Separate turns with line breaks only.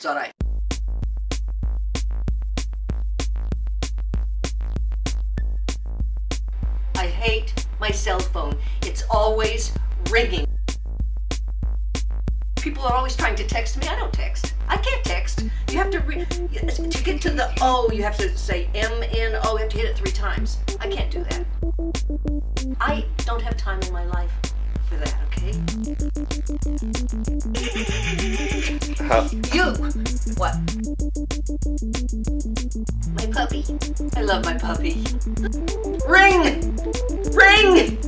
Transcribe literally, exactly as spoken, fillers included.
dot I. I hate my cell phone. It's always ringing. People are always trying to text me. I don't text. I can't text. You have to, re to get to the O, you have to say M N O, you have to hit it three times. I can't do that. I don't have time in my life for that, okay?
How?
You! What? My puppy. I love my puppy. Ring! Ring!